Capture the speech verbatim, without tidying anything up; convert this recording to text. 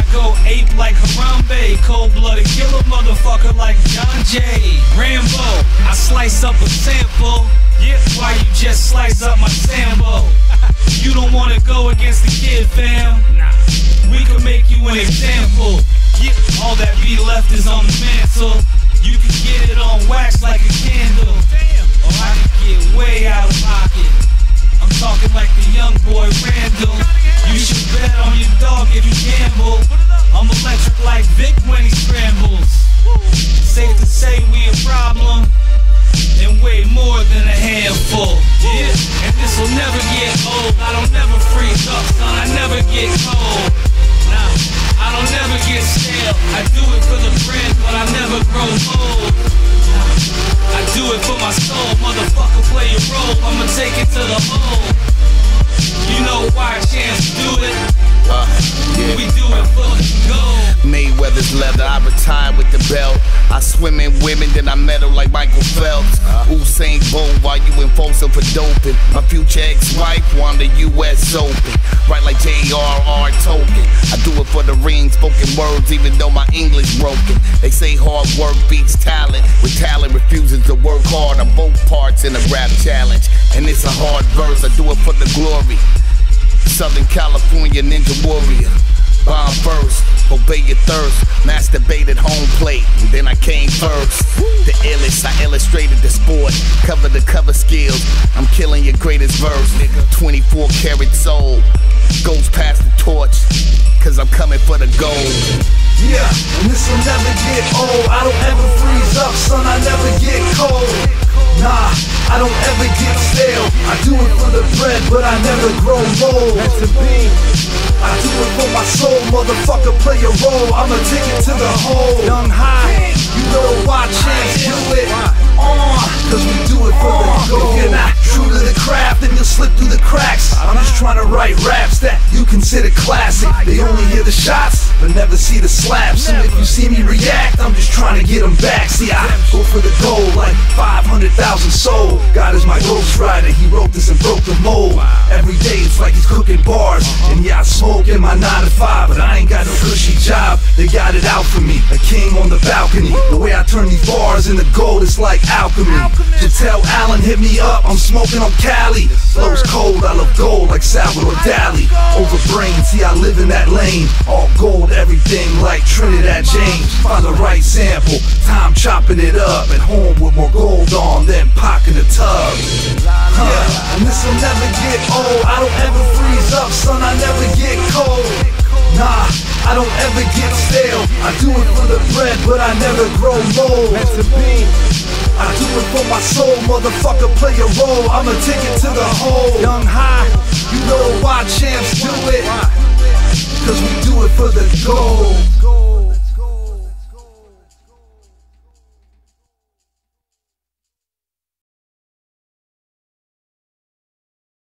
go ape like Harambe, cold-blooded, kill a motherfucker like John Jay. Rambo, I slice up a sample, yeah, why you just slice up my Sambo? You don't wanna go against the kid, fam. Nah, we can make you an example. Yeah, all that be left is on the mantle. You can get it on wax like a candle. Or I can get way out of pocket. I'm talking like the young boy Randall. You should bet on your dog if you gamble. I'm electric like Vic when he scrambles. Safe to say we a problem, and way more than a handful. Yeah, and this'll never get old. I don't never freeze up, son, I never get cold. Nah, I don't never get stale. I do it for the brand, but I never grow old. Nah, I do it for my soul, motherfucker, play your role. I'ma take it to the hole. You know why Chance do it? Uh, yeah. We do it for the gold. Mayweather's leather, I retired with the belt. I swim in women, then I medal like Michael Phelps. uh, Usain Bolt while you in Folsom for doping. My future ex-wife won the U S Open. Right like J R R Tolkien. I do it for the ring, spoken words even though my English broken. They say hard work beats talent, with talent refuses to work hard on both parts in a rap challenge. And it's a hard verse, I do it for the glory. Southern California Ninja Warrior. Bomb first, obey your thirst. Masturbated home plate, and then I came first. The illest, I illustrated the sport. Cover the cover skills, I'm killing your greatest verse. twenty-four karat soul, goes past the torch, cause I'm coming for the gold. Yeah, and this'll never get old. I don't ever freeze up, son, I never get cold. Nah, I don't ever get stale. I do it for the bread, but I never grow old. That's the beat. I do it for my soul, motherfucker, play a role. I'ma take it to the hole. Young high, you know why Chance do it. Uh, cause we do it for the gold. If you're not true to the craft, then you'll slip through the cracks. I'm just trying to write raps that you consider classic. They only hear the shots, but never see the slaps. And if you see me react, I'm just trying to get them back. See, I go for the gold like five hundred thousand soul. God is my ghost rider, he wrote this and broke the mold. Every day it's like he's cooking bars. And yeah, I smoke in my nine to five, but I ain't got no cushy job. They got it out for me, a king on the balcony. The way I turn these bars into gold, it's like alchemy. Jantel Allen hit me up, I'm smoking on Cali. Flow's cold, I love gold like Salvador Dali. Over brain, see I live in that lane. All gold, everything like Trinidad James. Find the right sample, time chopping it up. At home with more gold on than Pac in the tub. Huh. Yeah, and this'll never get old. I don't ever freeze up, son, I never get cold. Nah, I don't ever get stale. I do it for the bread, but I never grow old. That's the beat. I do it for my soul, motherfucker, play a role. I'ma take it to the hole. Young high, you know why Champs do it. Cause we do it for the gold.